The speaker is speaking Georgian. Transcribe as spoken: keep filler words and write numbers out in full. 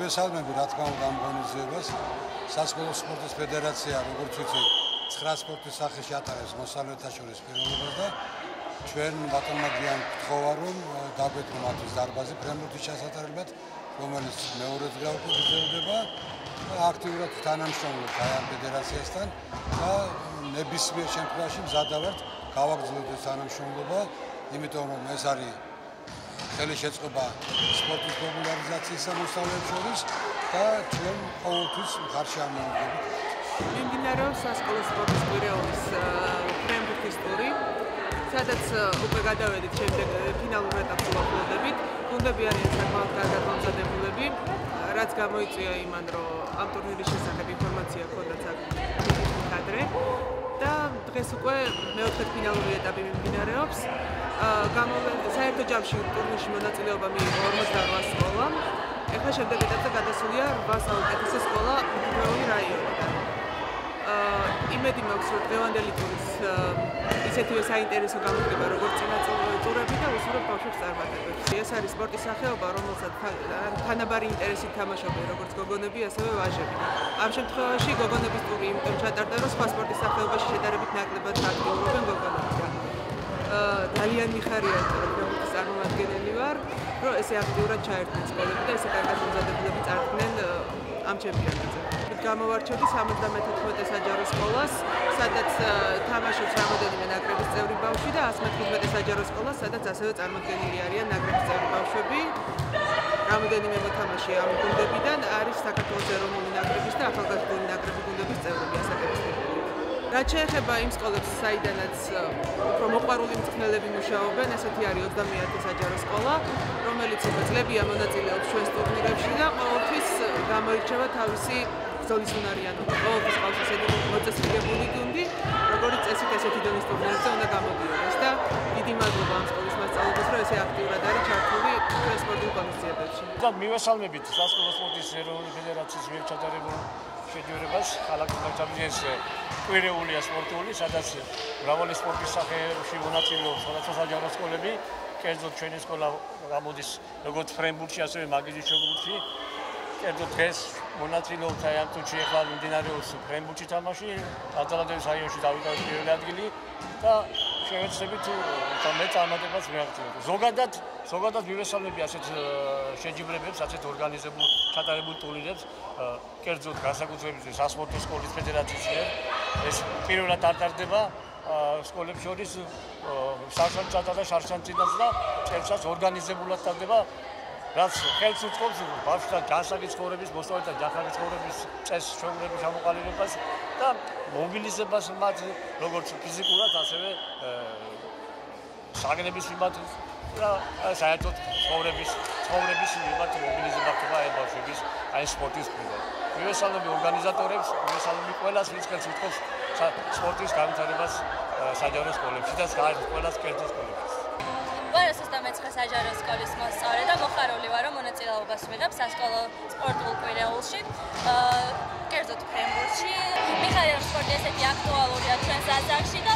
მივესალმები რა თქმა უნდა ამ ღონისძიებას. სასკოლო სპორტის ფედერაცია, როგორც ვიცი, ცხრა სპორტის სახეში ატარებს მოსწავლეთა შორის პიროვნებას და ჩვენ ბატონმა გიან გთხოვა რომ დაგვეთმო მათთვის დარბაზი ფრენბურთის ჩასატარებლად, რომელიც მეორედ გაუკეთდება. აქტიურად თანამშრომლობთ აი ამ ფედერაციასთან და ნებისმიერ შემთხვევაში მზად ვართ გავაგრძელოთ ეს თანამშრომლობა, იმიტომ რომ ეს არის ხელი შეწყობა სპორტის პოპულარიზაციისა მოსწავლეებს შორის და ჩვენ ყოველთვის მხარში ამოვიდებით. მიმდინარეობს სასკოლო სპორტის კვირეულის ფრენბურთის ტური, სადაც უკვე გადავედით შემდეგ ფინალურ ეტაპს ვახლოვდებით. გუნდები არიან საკმაოდ კარგად მომზადებულები, რაც გამოიწვია იმან, რომ ამ ტურნირის შესახებ ინფორმაცია ჰქონდათ საკუთრივ ადრე და დღეს უკვე მეოთხედფინალური ეტაპი მიმდინარეობს. საერთო ჯამში ტურნირში მონაწილეობა მიიღო ორმოცდაოთხ სკოლამ. ეხლა შემდეგ ეტაპზე გადასულია რვა საუკეთესო სკოლა თითოეული რაიონიდან. იმედი მაქვს, რომ დღევანდელი ტურის ისეთივე საინტერესო გამოდგება, როგორც წინა ტურები და უსურვებ ბავშვებს წარმატებებს. ეს არის სპორტის სახეობა, რომელსაც თანაბარი ინტერესით თამაშობენ როგორც გოგონები, ასევე ვაჟები. ამ შემთხვევაში გოგონების ტური იმიტომ ჩატარდა, რომ სხვა სპორტის სახეობაში შედარებით ნაკლებად აქტიურობენ გოგონები. ძალიან მიხარია, რომ ფრენბურთის წარმომადგენელი ვარ, რომ ესე აქტიურად ჩაერთნენ სკოლები და ესე კარგად მომზადებულები წარდგნენ ამ ჩემპიონატზე. გამოვარჩევდი სამოცდამეთოთხმეტე საჯარო სკოლას, სადაც თამაშობს რამოდენიმე ნაკრების წევრი ბავშვი და ასი მეთხმეტე საჯარო სკოლას, სადაც ასევე წარმოდგენილი არიან ნაკრების წევრი ბავშვები. რამოდენიმე მოთამაშე ამ გუნდებიდან არის საქართველოს ეროვნული ნაკრების და ახალგაზრდული ნაკრების გუნდების წევრები ასაკების პირობებით. რაც შეეხება იმ სკოლებს, საიდანაც უფრო მოყვარული მწვრთნელები მუშაობენ, ესეთი არის ოცდამეათე საჯარო სკოლა, რომელიც უკვე წლებია მონაწილეობს ჩვენს ტურნირებში და ყოველთვის გამოირჩევა თავისი ბრძოლის უნარიანობით. ყოველთვის ყავს ესეთი მოწესრიგებული გუნდი, როგორც წესით ესეთი დონის ტურნირებზე უნდა გამოდიოდეს და დიდი მადლობა ამ სკოლის მასწავლებლებს, რომ ესე აქტიურად არის ჩართული ჩვენს სპორტულ ღონისძიებებში. მივესალმებით სასკოლო სპორტის ეროვნული ფედერაციის მიერ ჩატარებულ შეჯიბრებას ქალაქ თბილისში კვირეულია სპორტული, სადაც მრავალი სპორტის სახეებში მონაწილეობს სხვადასხვა საჯარო სკოლები. კერძოდ ჩვენი სკოლა გამოდის როგორც ფრენბურთში, ასევე მაგიდის ჩოგბურთში. კერძოდ დღეს მონაწილეობს აი ამ ტურში ახლა მიმდინარეობს ფრენბურთში თამაში, აძალადების რაიონში დავიკავეთ პირველი ადგილი და შევეცდებით მე წარმატებას მივაღწიოთ. ზოგადად, ზოგადად მივესალმები ასეთ შეჯიბრებებს, ასეთ ორგანიზებულ ჩატარებულ ტურნირებს, კერძოდ განსაკუთრებით სასპორტო სკოლის ფედერაციის მიერ. ეს პირველად არტარდება სკოლებს შორის საშანცათა და შარშანციდაც და წელსაც ორგანიზებულად ტარდება, რაც ხელს უწყობს ბავშვთა ჯანსაღი ცხოვრების, მოსწავლეთა ჯანსაღი ცხოვრების წესს, ჩვეულებრივ ჩამოყალიბებას და მობილიზებას მათ როგორც ფიზიკურად, ასევე საგნების მიმართ და საერთოდ ცხოვრების ცხოვრების მიმართ მობილიზება ხდება აი ბავშვების აი სპორტის მხრიდან. მივესალმები ორგანიზატორებს, მივესალმები ყველას, ვინც ხელს უწყობს სპორტის განვითარებას საჯარო სკოლებში და ყველას კერძო სკოლებში. ვარ ოცდამეცხრე საჯარო სკოლის მოსწავლე და მოხარული ვარ, რომ მონაწილეობას ვიღებ სასკოლო სპორტულ კვირეულში, კერძოდ ფრენბურთში. მიხარია, რომ სპორტი ესეთი აქტუალურია ჩვენს ასაკში